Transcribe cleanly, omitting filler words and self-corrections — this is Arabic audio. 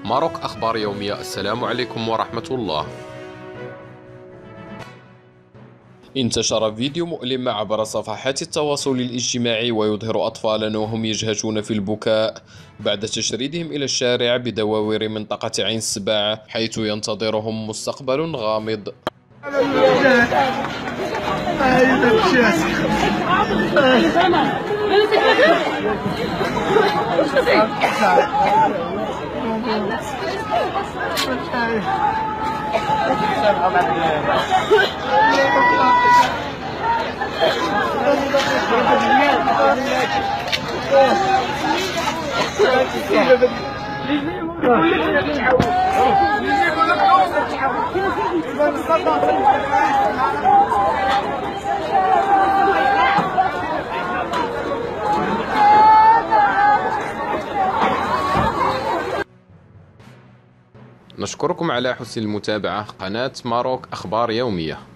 ماروك أخبار يومية. السلام عليكم ورحمة الله. انتشر فيديو مؤلم عبر صفحات التواصل الاجتماعي ويظهر أطفالا وهم يجهشون في البكاء بعد تشريدهم إلى الشارع بدواور منطقة عين السباع، حيث ينتظرهم مستقبل غامض. نشكركم على حسن المتابعة. قناة ماروك أخبار يومية.